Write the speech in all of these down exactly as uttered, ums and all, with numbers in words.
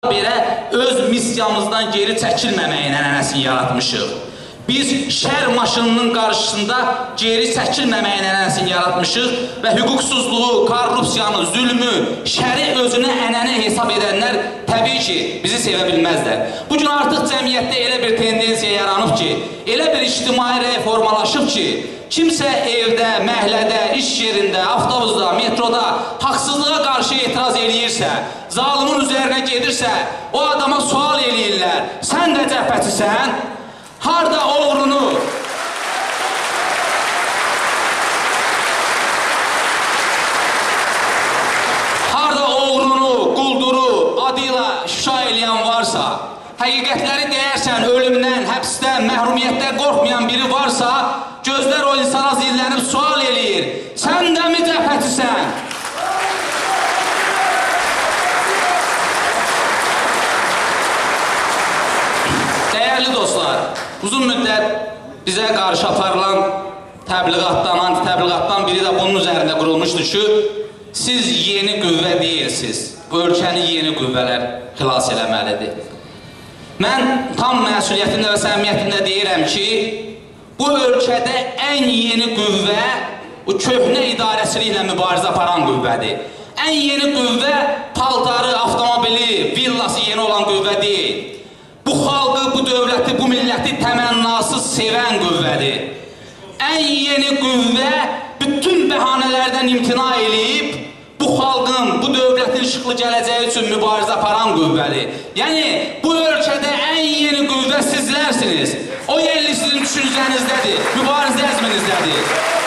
Belə öz missiyamızdan geri çəkilməməyin ənənəsini yaratmışıq. Biz şər maşınının qarşısında geri çəkilməməyin ənənəsini yaratmışıq və hüquqsuzluğu, korrupsiyanı, zülmü, şəri özünə ənənə hesab edənlər təbii ki, bizi sevə bilməzlər. Bugün artıq cəmiyyətdə elə bir tendensiya yaranıb ki, elə bir ictimai reformalaşıb ki, kimsə evdə, məhəllədə, iş yerində, avtobusda, metroda haqsızlığa qarşı etiraz eləyirsə, zalimin üzərinə gedirsə, o adama sual eləyirlər. Sən də cəbhəçisən, harda oğrunu? Harda oğrunu, qulduru adıyla şuşa eləyən varsa, həqiqətləri deyərsən, ölümdən, həbsdən, məhrumiyyətdən qorxmayan biri varsa, gözlər o insana zillənib sual eləyir. Sən də mi cəbhəçisən? Dəyərli dostlar, uzun müddət bizə qarşı aparılan təbliğatdan, anti-təbliğatdan biri də bunun üzərində qurulmuşdur ki, siz yeni qüvvə deyilsiniz, bu ölkəni yeni qüvvələr xilas eləməlidir. Mən tam məsuliyyətində və səmimiyyətində deyirəm ki, bu ölkədə ən yeni qüvvə o köhnə idarəçiliklə mübarizə aparan qüvvədir. Ən yeni qüvvə paltarı, avtomobili, villası yeni olan qüvvə deyil. Bu xalqı, bu dövləti, bu milləti təmənnasız sevən qüvvədir. Ən yeni qüvvə bütün bəhanələrdən imtina eləyib, bu xalqın, bu dövlətin işıqlı gələcəyi üçün mübarizə aparan qüvvədir. Yəni, bu ölkədə ən yeni qüvvə sizlərsiniz. O yerli sizin düşüncənizdədir, mübarizə əzminizdədir.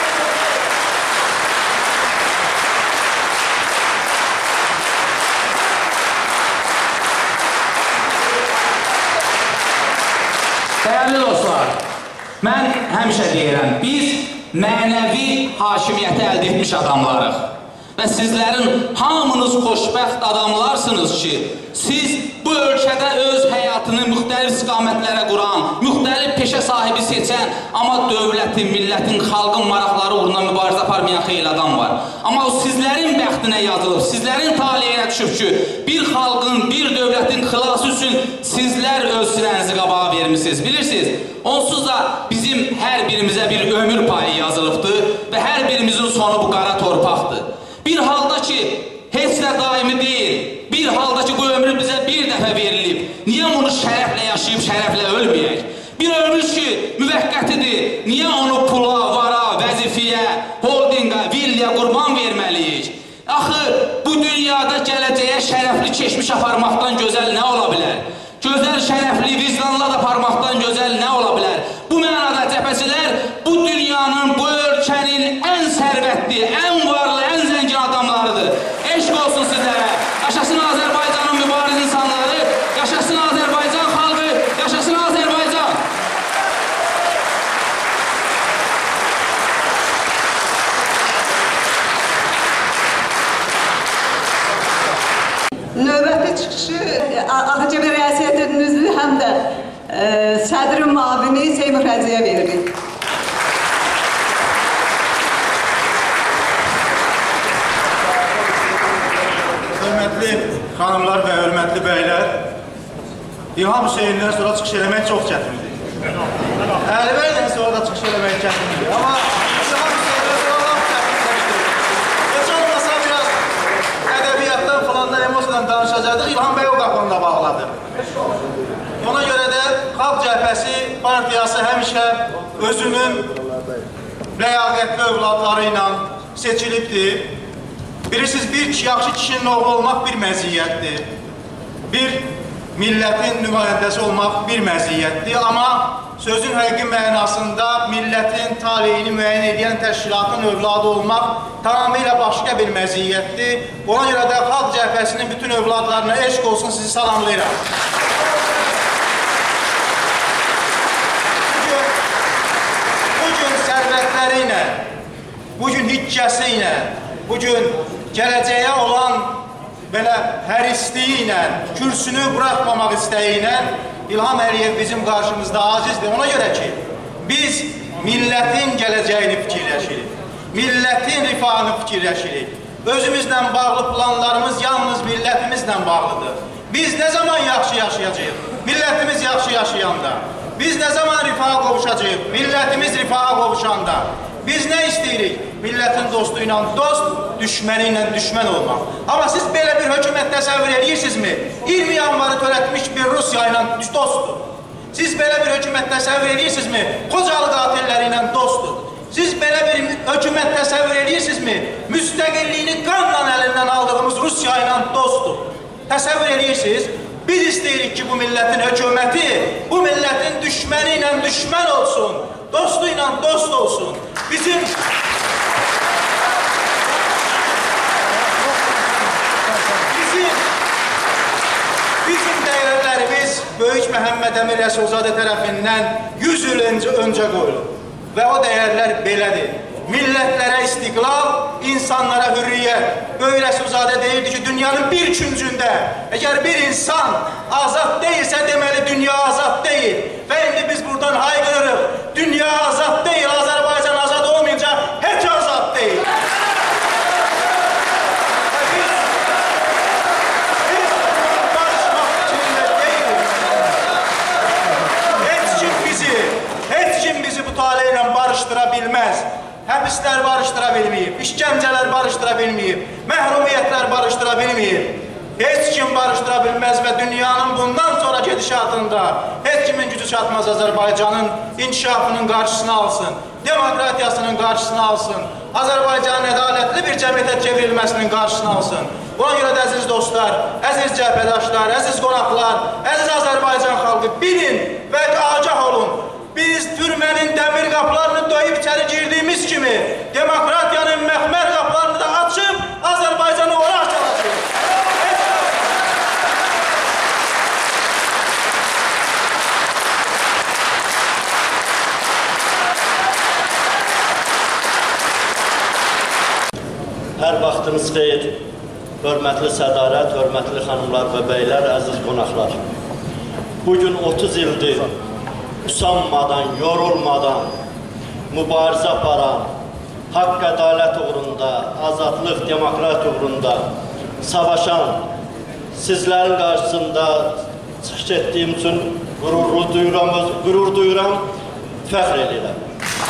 Dəyərli dostlar, mən həmişə deyirəm, biz mənəvi hakimiyyəti əldə etmiş adamlarıq. Və sizlərin hamınız xoşbəxt adamlarsınız ki, siz bu ölkədə öz həyatını müxtəlif istiqamətlərə quran, müxtəlif peşə sahibi seçən, amma dövlətin, millətin, xalqın maraqları uğruna mübarizə aparmayan xeyli adam var. Amma o sizlərin bəxtinə yazılıb, sizlərin taleyinə düşüb ki, bir xalqın, bir dövlətin xilası üçün sizlər öz sinənizi qabağa vermişsiniz. Bilirsiniz, onsuz da bizim hər birimizə bir ömür payı yazılıbdır və hər birimizin sonu bu qara torpaqdır. Bir halda ki, heç nə daimi deyil, bir halda ki, bu ömür bizə bir dəfə verilib. Niyə onu şərəflə yaşayıb, şərəflə ölməyək? Bir ömür ki, müvəqqətidir, niyə onu pula, vara, vəzifəyə, holdinqa, villiyə qurban verməliyik? Axı, bu dünyada gələcəyə şərəfli keçmiş aparmaqdan gözəl nə ola bilər? Gözəl, şərəfli, vicdanla da aparmaqdan gözəl nə ola bilər? Bu mənada cəbhəçilər bu dünyanın, bu ölkənin ən sərvətli, ən varlı, ən zəngin adamlarıdır. Eşq olsun sizlərə. Yaşasın Azərbaycanın mübariz insanları, yaşasın Azərbaycan xalqı, yaşasın Azərbaycan. Növbəti çıxışı Ağcabəy Rəissiyyətinin üzvü həm də sədrin müavini Seymur Rəziyə veririk. Hörmətli xanımlar və hörmətli bəylər, İlham Hüseynindən sonra çıxış eləmək çox çətindir. Əlibəylə sonra da çıxış eləmək çətindir. Amma İlham Hüseynindən sonra laf çətindir. Heç olmasa biraz ədəbiyyatdan falan da emosiyadan danışacaqdıq. İlham bəy o qapını da bağladı. Ona görə də Xalq Cəbhəsi partiyası həmişə özünün ləyaqətli övladları ilə seçilibdir. Bilirsiniz, bir yaxşı kişinin oğlu olmaq bir məziyyətdir. Bir millətin nümayəndəsi olmaq bir məziyyətdir. Amma sözün həqiqi mənasında millətin taleyini müəyyən edən təşkilatın övladı olmaq tamamilə başqa bir məziyyətdir. Ona görə də Xalq Cəbhəsinin bütün övladlarına eşq olsun, sizi salamlayıram. Bugün sərvətləri ilə, bugün hiccəsi ilə, bugün gələcəyə olan belə hərisliyi ilə, kürsünü bırakmamaq istəyi ilə İlham Əliyev bizim qarşımızda acizdir. Ona görə ki, biz millətin gələcəyini fikirləşirik, millətin rifahını fikirləşirik. Özümüzlə bağlı planlarımız yalnız millətimizlə bağlıdır. Biz ne zaman yaxşı yaşayacağıq? Millətimiz yaxşı yaşayanda. Biz ne zaman rifaha qovuşacağıq? Millətimiz rifaha qovuşanda. Biz ne isteyirik? Milletin dostuyla dost, düşmeniyle düşman olmak. Ama siz böyle bir hükümet təsəvvür edirsinizmi? iyirmi yanvarı törətmiş bir Rusya ile dostdur. Siz böyle bir hükümet təsəvvür edirsinizmi? Kocalı qatilləriyle dostdur. Siz böyle bir hükümet təsəvvür edirsinizmi? Müstəqilliyini qanla elinden aldığımız Rusya ile dostdur. Təsəvvür edirsiniz? Biz isteyirik ki bu milletin hükümeti, bu milletin düşmeniyle düşman olsun. Dostuyla dost olsun. Bizim bizim bizim değerlerimiz Böyük Məhəmməd Əmir Rəsulzadə tərəfindən yüz il önce, önce qoyulur. Ve o değerler belədir. Millətlere istiqlal, insanlara hürriyet. Böyük Rəsulzadə deyirdi ki, dünyanın bir küncündə eğer bir insan azad değilse deməli dünya azad değil. Ve indi biz buradan haykırırıq. Dünya azad değil, Azerbaycan azad olmayınca hiç azad değil. Biz, biz barışmak içinde değiliz. Hiç kim bizi, hiç kim bizi bu taleyle barıştırabilmez. Həbislər barışdıra bilməyib, işgəncələr barışdıra bilməyib, məhrumiyyətlər barışdıra bilməyib. Heç kim barışdıra bilməz və dünyanın bundan sonra gedişatında heç kimin gücü çatmaz Azərbaycanın inkişafının qarşısını alsın, demokratiyasının qarşısını alsın, Azərbaycanın ədalətli bir cəmiyyətə çevrilməsinin qarşısını alsın. Buna görə də əziz dostlar, əziz cəbhədaşlar, əziz qonaqlar, əziz Azərbaycan xalqı bilin və agah olun. Biz türmənin dəmir qapılarını döyüb içəri girdiğimiz kimi demokratiyanın məxmər qapılarını da açıb Azərbaycanı ora açılacaq. Hər vaxtınız xeyir, hörmətli sədarət, hörmətli xanımlar və beylər, əziz qonaqlar. Bugün otuz ildir usanmadan, yorulmadan, mübarizə aparan, haqq ədalət uğrunda, azadlıq, demokrat uğrunda savaşan sizlərin qarşısında çıxış etdiyim üçün qürur duyuram, qürur duyuram, fəxr edirəm.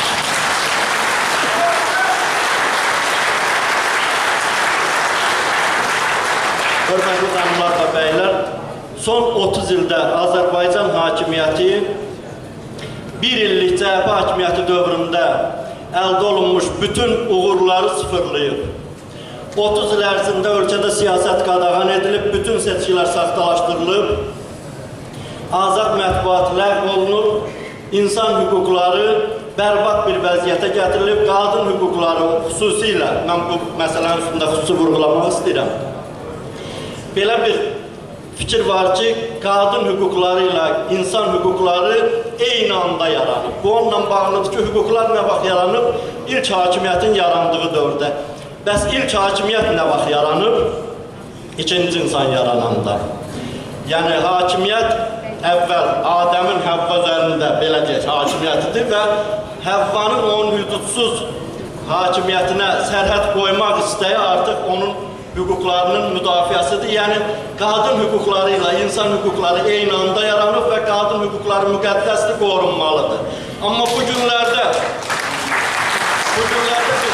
Hörmətli xanımlar və bəylər, son otuz ildə Azərbaycan hakimiyyəti bir illik cəbhə hakimiyyəti dövründə əldə olunmuş bütün uğurları sıfırlayıb. otuz il ərzində ölkədə siyasət qadağan edilib, bütün seçkilər saxtalaşdırılıb, azad mətbuat ləğv olunub, insan hüquqları bərbad bir vəziyyətə gətirilib, qadın hüquqları xüsusilə, mən bu məsələnin üstündə xüsusi vurğulamaq istəyirəm. Belə bir fikir var ki, qadın hüquqları ilə insan hüquqları eyni anda yaranıb. Bu onunla bağlıdır ki, hüquqlar nə vaxt yaranıb? İlk hakimiyyətin yarandığı dövrdə. Bəs ilk hakimiyyət nə vaxt yaranıb? İkinci insan yarananda. Yəni, hakimiyyət əvvəl Adəmin Həvva üzərində belə deyək, hakimiyyətidir və Həvvanın onun hüdudsuz hakimiyyətinə sərhəd qoymaq istəyi artıq onun hüquqlarının müdafiəsidir. Yəni, qadın hüquqları ilə insan hüquqları eyni anda yaranıb və qadın hüquqları müqəddəsdir, qorunmalıdır. Amma bu günlərdə, bu günlərdə biz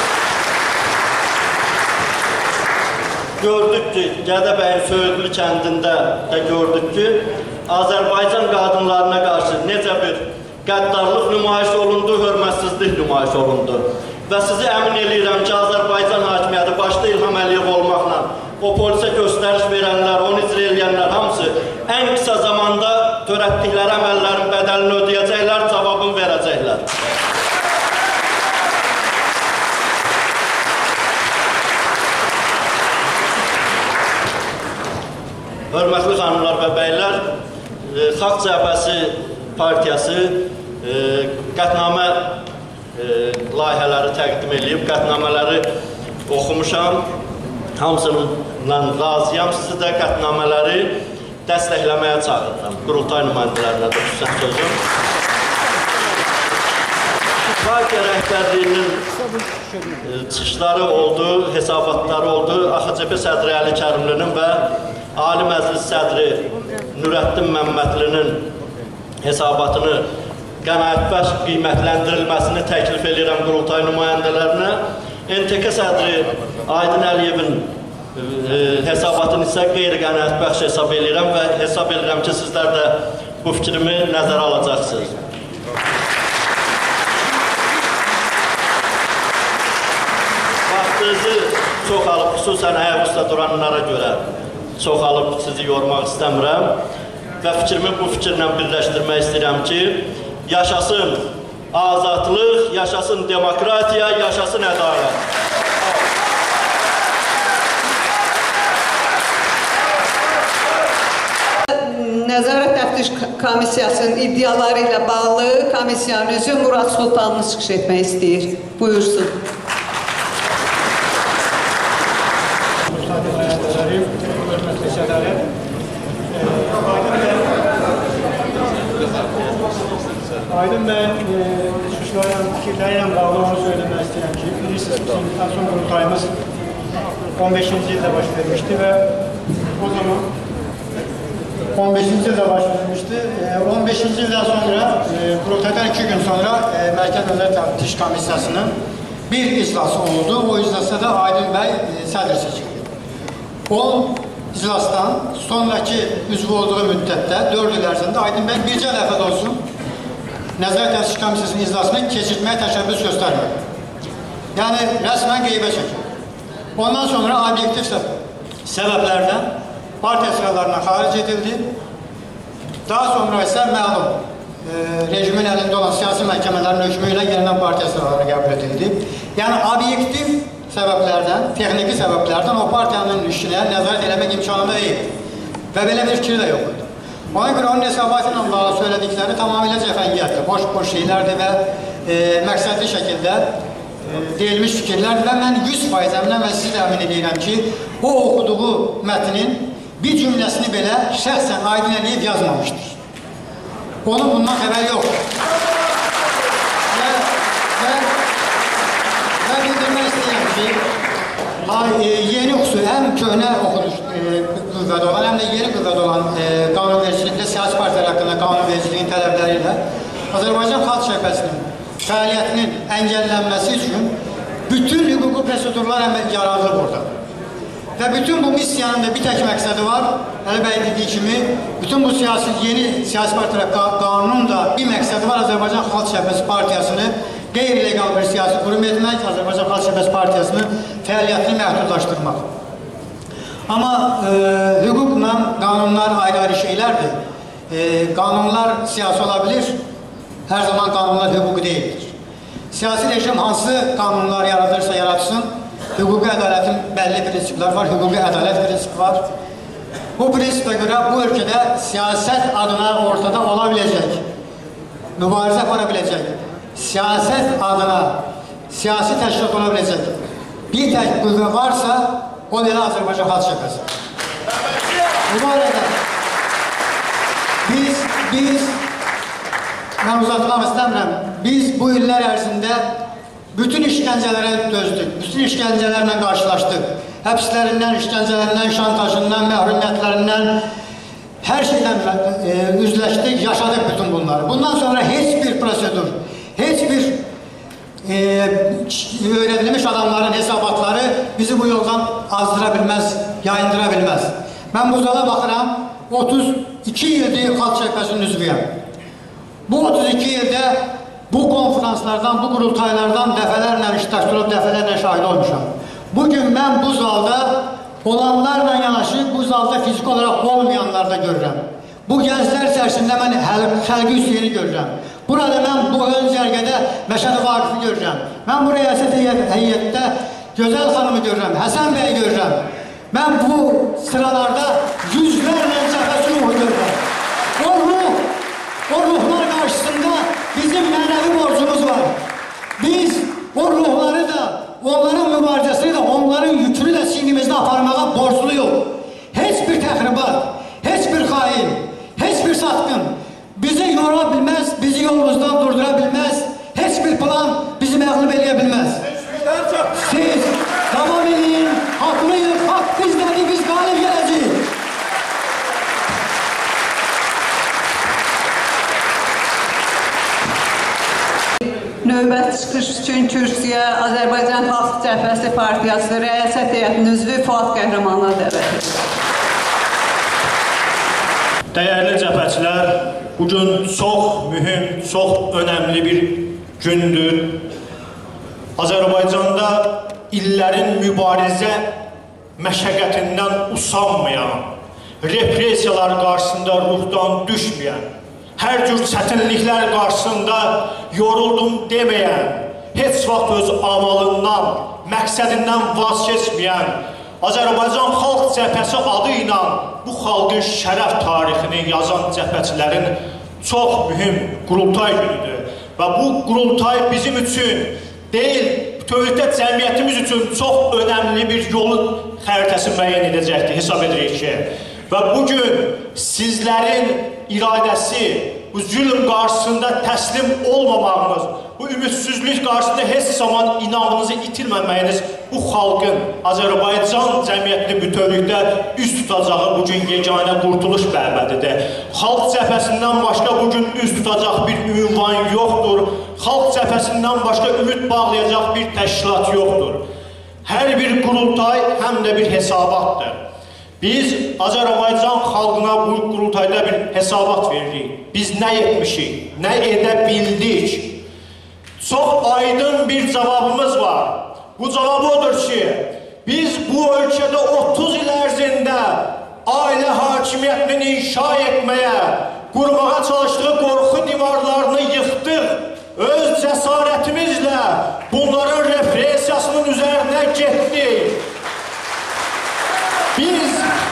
gördük ki, Gədəbəyin Söyüdlü kəndində də gördük ki, Azərbaycan qadınlarına qarşı necə bir qəddarlıq nümayiş olundu, hörmətsizlik nümayiş olundu. Və sizi əmin edirəm ki, Azərbaycan hakimiyyəti başda İlham Əliyev olmaqla o polisə göstəriş verənlər, onu icra edənlər hamısı ən qısa zamanda törətdikləri əməllərin bədəlini ödəyəcəklər, cavabını verəcəklər. Hörmətli xanımlar və bəylər, Xalq Cəbhəsi Partiyası qətnamə layihələri təqdim edib, qətnamələri oxumuşam, hamısından razıyam. Sizi də qətnamələri dəstəkləməyə çağırıram. Qurultay nümayəndələrinə də xüsusən sözüm. Partiya rəhbərliyinin çıxışları oldu, hesabatları oldu. A X C P sədri Əli Kərimlinin və Ali Məclis sədri Nurəddin Məmmədlinin hesabatını qənaətbəxş qiymətləndirilməsini təklif edirəm qurultay nümayəndələrinə. N T K sədri Aydın Əliyevin e, hesabatını isə qeyri-qənaətbəxş hesab edirəm və hesab edirəm ki, sizlər də bu fikrimi nəzərə alacaqsınız. Vaxtınızı çox alıb, xüsusən ayaqüstə duranlara görə çox alıb sizi yormaq istəmirəm və fikrimi bu fikirlə birləşdirmək istəyirəm ki, yaşasın azadlıq, yaşasın demokratiya, yaşasın ədalət. Nəzarət Təftiş Komissiyasının iddiaları ilə bağlı komissiyanın üzvü Murad Sultanlı çıxış etmək istəyir. Buyursun. Aydın bəyin çıxışlarla, fikirlərlə bağlı onu söyləmək istəyirəm ki, bilirsiniz, bizim inflasyon qurultayımız on beşinci ildə baş vermişdi və o zaman on beşinci ildə baş vermişdi. on beşinci ildən sonra, qurultaydan iki gün sonra Mərkəz Nəzarət Təftiş Komissiyasının bir iclası oldu. O iclasda da Aydın bəy sədr seçildi. on iclasdan sonraki üzvü olduğu müddətdə dörd il ərzində Aydın bəy bircə dəfə də olsun Nəzarət Təftiş Komissiyasının iclasını keçirtməyə təşəbbüs göstərmədi. Yəni, rəsmən qeybə çəkildi. Ondan sonra obyektiv səbəblərdən partiya sıralarına xaric edildi. Daha sonra isə məlum e, rejimin əlində olan siyasi məhkəmələrin hökmü ilə yenidən partiya sıralarına qəbul edildi. Yəni, obyektiv səbəblərdən, texniki səbəblərdən o partiyanın işinə nəzarət eləmək imkanında deyil. Və belə bir fikri də yox idi. Ona görə onun hesabatı ilə bağlı söylədikləri tamamilə cəfəngiyyətdir, boş-boş şeylərdir və e, məqsədli şəkildə e, deyilmiş fikirlərdir və mən yüz faiz əminəm və sizi də əmin edirəm ki, o oxuduğu mətnin bir cümləsini belə şəxsən Aydın Əliyev yazmamışdır. Onun bundan xəbər yoxdur. Və, və, və bildirmək istəyirəm ki, e, yeni xüsusi, həm köhnə oxuduş e, qüvvədə olan, həm də yeni qüvvədə olan e, qanunvericilikdə, siyasi partiyalar haqqında qanunvericiliyin tələbləri ilə Azərbaycan Xalq Cəbhəsinin fəaliyyətinin əngəllənməsi üçün bütün hüquqi prosedurlar yaradılıb orada. Və bütün bu missiyanın da bir tək məqsədi var. Əli bəy dediyi kimi, bütün bu siyasi, yeni siyasi partiyalar qanunun da bir məqsədi var. Azərbaycan Xalq Cəbhəsi Partiyasını qeyri-legal bir siyasi qurum etmək, Azərbaycan Xalq Cəbhəsi Partiyasının fəaliyyətini məhdudlaşdırmaq. Amma e, hüquqla qanunlar ayrı-ayrı şeylərdir. E, qanunlar siyasi ola bilir, hər zaman qanunlar hüquqi deyildir. Siyasi rejim hansı qanunlar yaradırsa yaratsın, hüquqi ədalətin bəlli prinsiplər var, hüquqi ədalət prinsipi var. Bu prinsipə görə bu ölkədə siyasət adına ortada ola biləcək, mübarizə apara biləcək, siyasət adına siyasi təşkilat ola biləcək bir tək qüvvə varsa, o da elə Azərbaycan Xalq Cəbhəsi. Bu barədə biz, biz, mən uzatmaq istəmirəm, biz bu illər ərzində bütün işgəncələrə dözdük, bütün işgəncələrlə qarşılaşdıq. Həbslərindən, işgəncələrindən, şantajından, məhrumiyyətlərindən, hər şeydən e, üzləşdik, yaşadık bütün bunları. Bundan sonra heç bir prosedur, heç bir e, öyrədilmiş adamların hesabatları bizi bu yoldan azdıra bilməz, yayındıra bilməz. Mən bu zala baxıram, otuz iki ildir Xalq Cəbhəsinin üzvüyəm. Bu otuz iki ildə bu konferanslardan, bu qurultaylardan dəfələrlə iştirak olub, dəfələrlə şahid olmuşam. Bugün mən bu zalda olanlarla yanaşı, bu zalda fizik olaraq olmayanlar da görürəm. Bu gənclər içərisində mən Xəlqi Hüseyni görürəm. Burada mən bu ön cərgədə Məşədi Vaqifi görürəm. Mən bu rəyasət heyətdə Gözəl xanımı görürəm, Həsən bəyi görürəm. Mən bu sıralarda yüzlərlə cəbhəsi ruhu görürəm. O ruh, o ruhlar qarşısında bizim mənəvi borcumuz var. Biz o ruhları da, onların mübarizəsini də, onların yükünü də sinimizdə aparmağa borcluyuq. Heç bir təxribat, heç bir xain, heç bir satqın bizi yora bilməz, bizi yolumuzdan durdura bilməz, heç bir plan bizi məğlub eləyə bilməz. Siz davam edin, haqlıyıq, haqq bizdədir, biz qalib gələcəyik. növbəti çıxış üçün kürsüyə Azərbaycan Xalq Cəbhəsi Partiyası Rəyasət Heyətinin üzvü Fuad Qəhrəmanına dəvət edir. Dəyərli cəbhəçilər, bugün çox mühüm, çox önəmli bir gündür. Azərbaycanda illərin mübarizə məşəqqətindən usanmayan, repressiyalar qarşısında ruhdan düşməyən, hər cür çətinliklər qarşısında yoruldum deməyən, heç vaxt öz amalından, məqsədindən vaz keçməyən, Azərbaycan Xalq Cəbhəsi adı ilə bu xalqın şərəf tarixini yazan cəbhəçilərin çox mühüm qurultay günüdür. Və bu qurultay bizim üçün deyil, bütövlükdə cəmiyyətimiz üçün çox önəmli bir yolun xəritəsi müəyyən edəcəkdir, hesab edirik ki. Və bugün sizlərin iradəsi, bu zülm qarşısında təslim olmamağınız, bu ümidsizlik qarşısında heç zaman inamınızı itirməməyiniz bu xalqın, Azərbaycan cəmiyyətini bütövlükdə üst tutacağı bugün yeganə qurtuluş bəbədidir. Xalq cəbhəsindən başqa bugün üst tutacaq bir ünvan yoxdur. Xalq cəbhəsindən başqa ümid bağlayacaq bir təşkilat yoxdur. Hər bir qurultay həm də bir hesabatdır. Biz Azərbaycan xalqına bu qurultayda bir hesabat veririk. Biz nə etmişik, nə edə bildik? Çox aydın bir cavabımız var. Bu cavab odur ki, biz bu ölkədə otuz il ərzində ailə hakimiyyətini inşa etməyə, qurmağa çalışdığı qorxu divarlarını yıxdıq. Öz cəsarətimizlə bunların repressiyasının üzərinə getdik. Biz,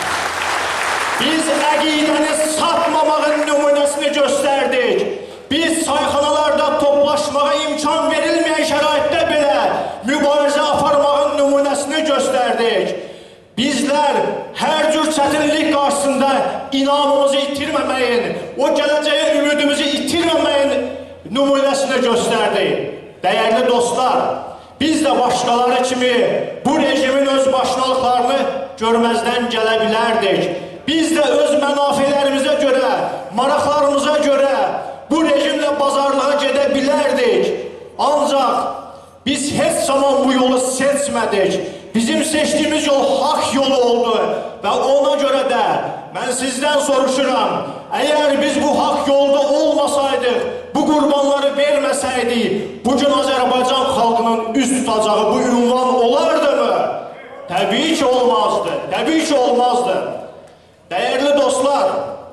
biz əqidəni satmamağın nümunəsini göstərdik. Biz sayxanalarda toplaşmağa imkan verilməyən şəraitdə belə mübarizə aparmağın nümunəsini göstərdik. Bizlər hər cür çətinlik qarşısında inamımızı itirməməyin, o gələcəyə ümidimizi itirməməyin nümunəsini göstərdik. Dəyərli dostlar, biz də başqaları kimi bu rejimin öz başlıqlarını görməzdən gələ bilərdik. Biz də öz mənafelərimizə görə, maraqlarımıza görə bu rejimlə bazarlığa gedə bilərdik. Ancaq biz heç zaman bu yolu seçmədik. Bizim seçdiyimiz yol haqq yolu oldu və ona görə də mən sizdən soruşuram, əgər biz bu haqq yolda olmasaydıq, bu qurbanları verməsəydik, bugün Azərbaycan xalqının üst tutacağı bu ünvan olardı mı? Təbii ki olmazdı, təbii ki olmazdı. Dəyərli dostlar,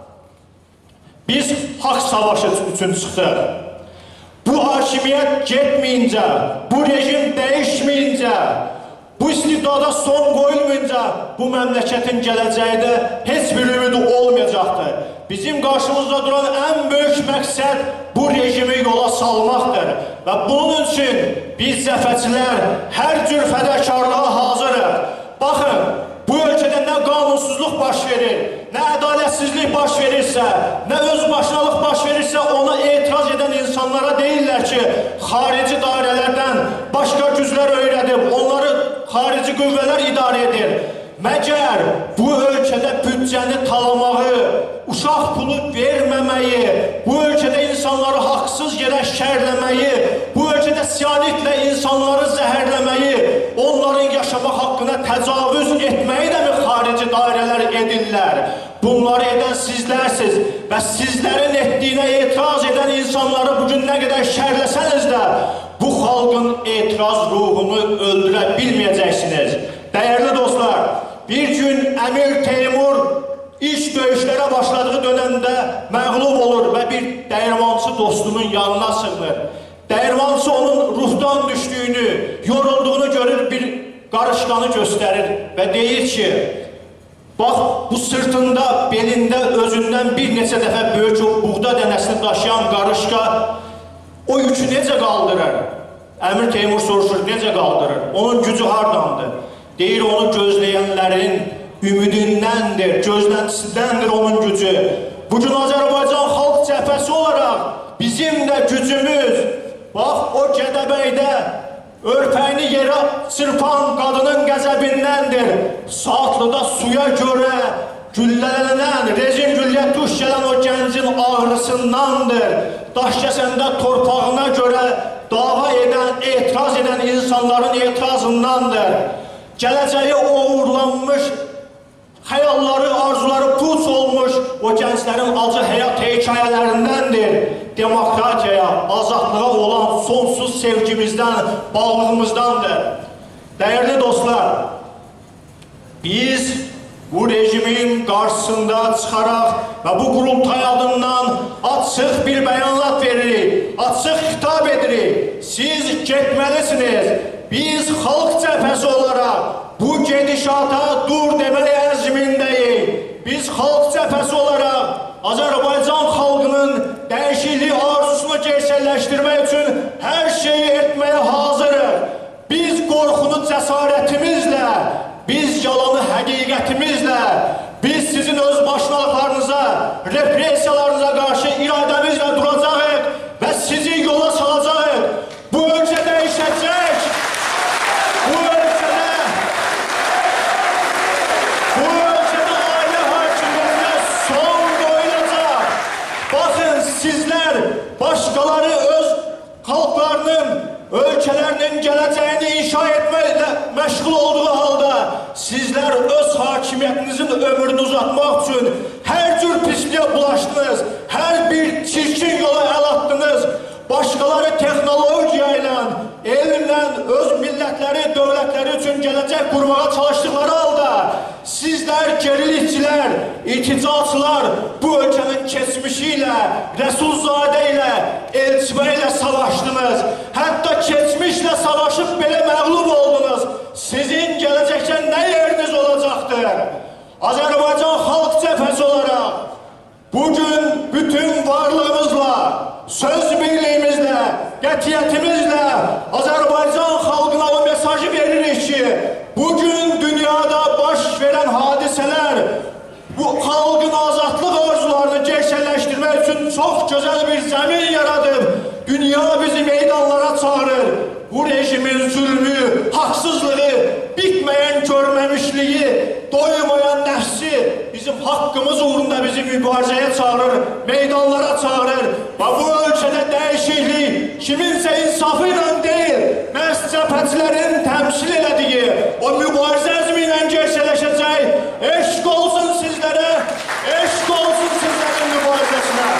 biz haqq savaşı üçün çıxdıq. Bu hakimiyyət getməyincə, bu rejim dəyişməyincə, bu istibdada son qoyulmayınca bu məmləkətin gələcəkdə heç bir ümidi olmayacaqdır. Bizim qarşımızda duran ən böyük məqsəd bu rejimi yola salmaqdır. Və bunun üçün biz cəbhəçilər hər cür fədakarlığa hazırıq. Baxın, bu ölkədə nə qanunsuzluq baş verir, nə ədalətsizlik baş verirsə, nə özbaşınalıq baş verirsə, ona etiraz edən insanlara deyirlər ki, xarici dairələrdən başqa güclər öyrədib, onları xarici qüvvələr idarə edir. Məgər bu ölkədə büdcəni talamağı, uşaq pulu verməməyi, bu ölkədə insanları haqsız yerə şərləməyi, bu ölkədə siyanitlə insanları zəhərləməyi, onların yaşamaq haqqına təcavüz etməyi də mi xarici dairələr edirlər? Bunları edən sizlərsiz və sizlərin etdiyinə etiraz edən insanları bugün nə qədər şərləsəniz də bu xalqın etiraz ruhunu öldürə bilməyəcəksiniz. Dəyərli dostlar, bir gün Əmir Teymur ilk döyüşlərə başladığı dönəmdə məğlub olur və bir dəyirmançı dostunun yanına sığınır. Dəyirmançı onun ruhdan düşdüyünü, yorulduğunu görür, bir qarışqanı göstərir və deyir ki, bax, bu sırtında, belində, özündən bir neçə dəfə böyük o buğda dənəsini daşıyan qarışqa o yükü necə qaldırır? Əmir Teymur soruşur, necə qaldırır? Onun gücü hardandır? Deyir, onu gözləyənlərin ümidindəndir, gözləntisidəndir onun gücü. Bugün Azərbaycan Xalq Cəbhəsi olaraq bizim də gücümüz, bax, o Gədəbəydə örpəyini yerə çırpan qadının qəzəbindəndir. Saatlıda suya görə güllələnən, rejim gülləyə tuş gələn o gəncin çəkdiyinizin ağrısındandır. Daşkəsəndə torpağına görə dava edən, etiraz edən insanların etirazındandır. Gələcəyi uğurlanmış, xəyalları, arzuları puç olmuş o gənclərin acı həyat hekayələrindəndir. Demokratiyaya, azadlığa olan sonsuz sevgimizdən, bağlılığımızdandır. Dəyərli dostlar, biz bu rejimin qarşısında çıxaraq və bu qurultay adından açıq bir bəyanat veririk, açıq xitab edirik. Siz getməlisiniz. Biz xalq cəbhəsi olaraq bu gedişata dur deməli əzmindəyik. Biz xalq cəbhəsi olaraq Azərbaycan xalqının dəyişiklik arzusunu gerçəkləşdirmək üçün hər şeyi etməyə hazırıq. Biz qorxunu cəsarətimizlə, biz yalanı həqiqətimizlə, biz sizin öz başlıqlarınıza, repressiyalarınıza qarşı iradəmizlə duracağıq və sizi yola salacağıq. Bu ölkə dəyişəcək. Bu ölkədə, bu ölkədə ailə hakimiyyətinə son qoyulacaq. Baxın, sizlər başqaları öz xalqlarının, ölkələrinin gələcəyini inşa etməklə məşğul olduğu halda sizlər öz hakimiyyətinizin ömrünü uzatmaq üçün hər cür pisliyə bulaşdınız, hər bir çirkin yola əl atdınız. Başqaları texnologiya ilə, elmlə öz millətləri, dövlətləri üçün gələcək qurmağa çalışdıqları halda sizlər gerilikçilər, iticaçılar bu ölkənin keçmişi ilə, Rəsulzadə ilə, Elçibə ilə savaşdınız. Hətta keçmişlə savaşıb belə məğlub oldunuz. Sizin gələcəkdə nə yeriniz olacaqdır? Azərbaycan xalq cəbhəsi olaraq bugün bütün varlığımızla, söz birliyimizlə, qətiyyətimizlə Azərbaycan xalqına o mesajı veririk ki, bugün dünyada baş verən hadisələr bu xalqın azadlıq arzularını gerçəkləşdirmək üçün çox gözəl bir zəmin yaradıb, dünya bizi meydanlara çağırır. Bu rejimin zülmü, haqsızlığı, bitməyən görməmişliyi, doymayan nəfsi bizim haqqımız uğrunda bizi mübarizəyə çağırır, meydanlara çağırır. Və bu ölkədə dəyişiklik kiminsə insafı ilə deyil, məhz cəbhəçilərin təmsil elədiyi o mübarizə əzmi ilə gerçəkləşəcək. Eşq olsun sizlərə, eşq olsun sizlərin mübarizəsinə.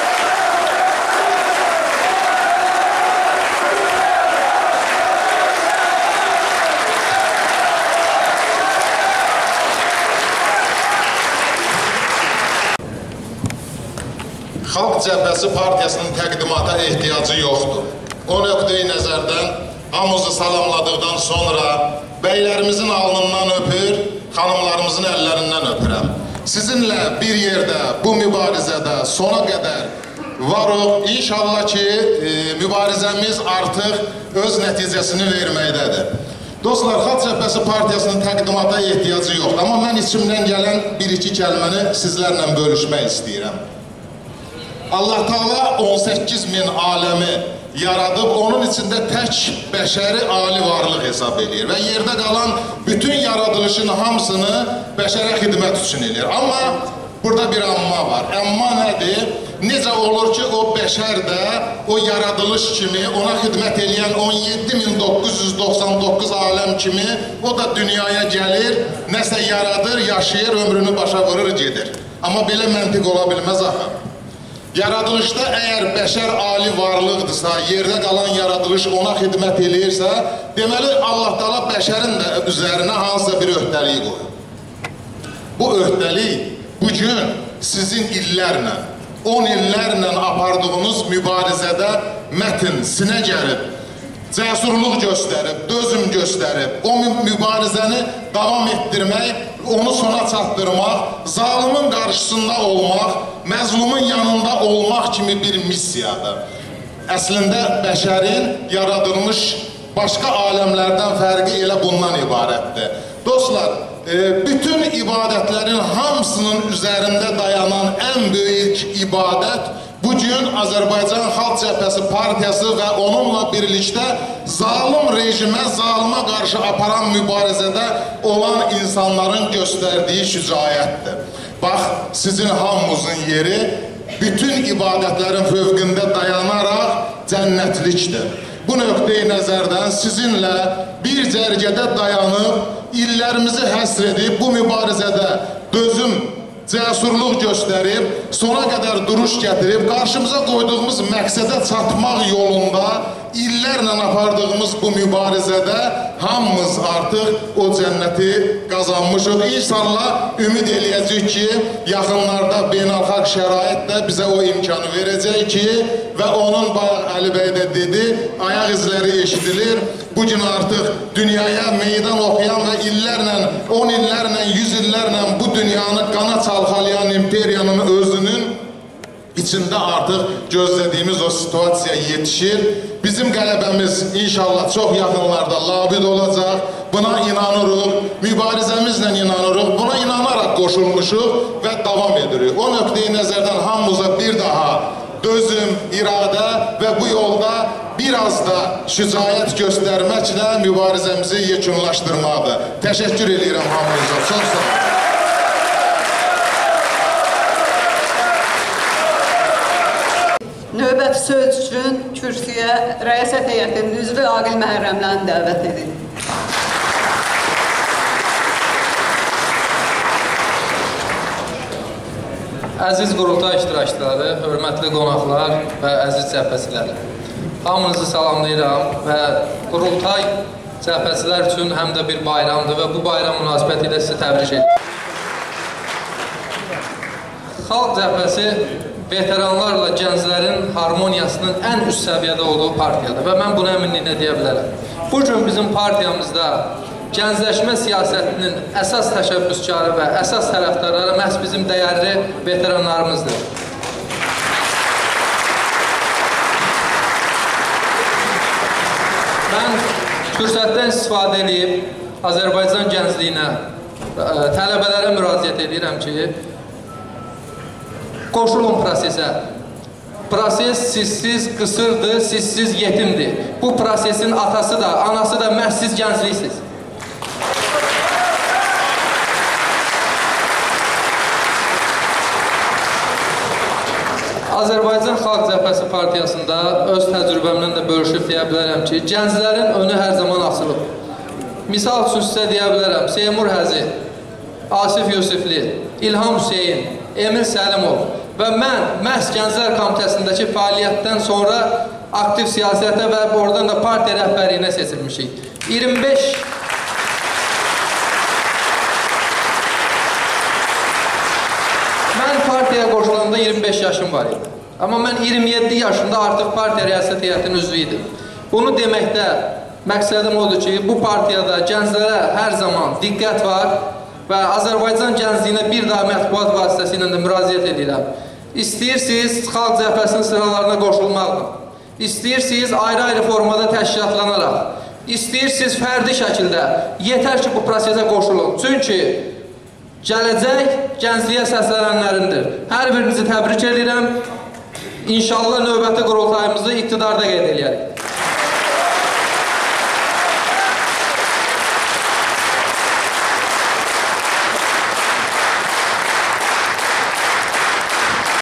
Xalq Cəbhəsi Partiyasının təqdimata ehtiyacı yoxdur. O nöqteyi nəzərdən hamımızı salamladıqdan sonra bəylərimizin alnından öpür, xanımlarımızın əllərindən öpürəm. Sizinlə bir yerdə bu mübarizədə sona qədər varıq. İnşallah ki, e, mübarizəmiz artıq öz nəticəsini verməkdədir. Dostlar, Xalq Cəbhəsi Partiyasının təqdimata ehtiyacı yoxdur. Amma mən içimdən gələn bir-iki kəlməni sizlərlə bölüşmək istəyirəm. Allah Teala on səkkiz min aləmi yaradıb, onun içində tək bəşəri ali varlıq hesab edir və yerdə qalan bütün yaradılışın hamısını bəşərə xidmət üçün edir. Amma burada bir amma var. Amma nədir? Necə olur ki, o bəşər də o yaradılış kimi, ona xidmət edən on yeddi min doqquz yüz doxsan doqquz aləm kimi o da dünyaya gəlir, nəsə yaradır, yaşayır, ömrünü başa vurur, gedir. Amma belə məntiq ola bilməz axı. Yaradılışda əgər bəşər ali varlıqdırsa, yerdə qalan yaradılış ona xidmət eləyirsə, deməli Allah Teala bəşərin də üzərinə hansısa bir öhdəliyi qoyur. Bu öhdəlik bugün sizin illərlə, on illərlə apardığınız mübarizədə mətin, sinə gəlib, cəsurluq göstərib, dözüm göstərib, o mübarizəni davam etdirmək, onu sona çatdırmaq, zalimin qarşısında olmaq, məzlumun yanında olmaq kimi bir missiyadır. Əslində, bəşərin yaradılmış başqa aləmlərdən fərqi elə bundan ibarətdir. Dostlar, e, bütün ibadətlərin hamısının üzərində dayanan ən böyük ibadət bugün Azərbaycan Xalq Cəbhəsi Partiyası və onunla birlikdə zalim rejimə, zalimə qarşı aparan mübarizədə olan insanların göstərdiyi şücaətdir. Bax, sizin hamımızın yeri bütün ibadətlərin fövqündə dayanaraq cənnətlikdir. Bu nöqteyi nəzərdən sizinlə bir cərgədə dayanıb, illərimizi həsr edib, bu mübarizədə dözüm, cəsurluq göstərib, sona qədər duruş gətirib, qarşımıza qoyduğumuz məqsədə çatmaq yolunda illərlə apardığımız bu mübarizədə hamımız artıq o cənnəti qazanmışıq. İnşallah ümid eləyəcək ki, yaxınlarda beynəlxalq şərait də bizə o imkanı verəcək ki, və onun Əli bəy də dedi, ayaq izləri eşidilir. Bugün artıq dünyaya meydan oxuyan və illərlə, on illərlə, yüz illərlə bu dünyanı qana çalxalayan imperiyanın özünün içində artıq gözlədiyimiz o situasiya yetişir. Bizim qələbəmiz inşallah çox yaxınlarda labid olacaq. Buna inanırıq, mübarizəmizlə inanırıq, buna inanaraq qoşulmuşuq və davam edirik. O nöqteyi nəzərdən hamımıza bir daha dözüm, iradə və bu yolda biraz da şücaət göstərməklə mübarizəmizi yekunlaşdırmaqdır. Təşəkkür edirəm hamınıza. Çox sağ olun. Növbəti söz üçün kürsüyə rəiyyət heyətinin üzvü Aqil Məhərrəmləni dəvət edin. Əziz qurultay iştirakçıları, hörmətli qonaqlar və əziz cəbhəçilər. Hamınızı salamlayıram və qurultay cəbhəçilər üçün həm də bir bayramdır və bu bayram münasibəti ilə sizi təbrik edirəm. Xalq cəbhəsi veteranlarla gənclərin harmoniyasının ən üst səviyyədə olduğu partiyadır və mən bunu əminliklə deyə bilərəm. Bugün bizim partiyamızda gəncləşmə siyasətinin əsas təşəbbüskarı və əsas tərəfdarları məhz bizim dəyərli veteranlarımızdır. Mən fürsətdən istifadə edib Azərbaycan gəncliyinə, tələbələrə müraciət edirəm ki, qoşulun prosesə. Proses sizsiz qısırdır, sizsiz yetimdir. Bu prosesin atası da, anası da məhz siz gəncliksiniz. Azərbaycan Xalq Cəbhəsi Partiyasında öz təcrübəmdən də bölüşüb deyə bilərəm ki, gənclərin önü hər zaman açılıb. Misal üçün sizə deyə bilərəm, Seymur Həzi, Asif Yusifli, İlham Hüseyin, Emil Səlimov və mən məhz Gənclər Komitəsindəki fəaliyyətdən sonra aktiv siyasətə və oradan da partiya rəhbərliyinə seçilmişik. iyirmi beş Mən partiyaya qoşulanda iyirmi beş yaşım var idi. Amma mən iyirmi yeddi yaşında artıq partiya riyasət heyətinin üzvü idim. Bunu deməkdə məqsədim odur ki, bu partiyada gənclərə hər zaman diqqət var və Azərbaycan gəncliyinə bir daha mətbuat vasitəsilə də müraciət edirəm. İstəyirsiniz Xalq Cəbhəsinin sıralarına qoşulmaqla, istəyirsiniz ayrı-ayrı formada təşkilatlanaraq, istəyirsiniz fərdi şəkildə, yetər ki, bu prosesə qoşulun. Çünki gələcək gəncliyə səslənənlərindir. Hər birinizi təbrik edirəm. İnşallah növbəti qurultayımızı iqtidarda qeyd edərik.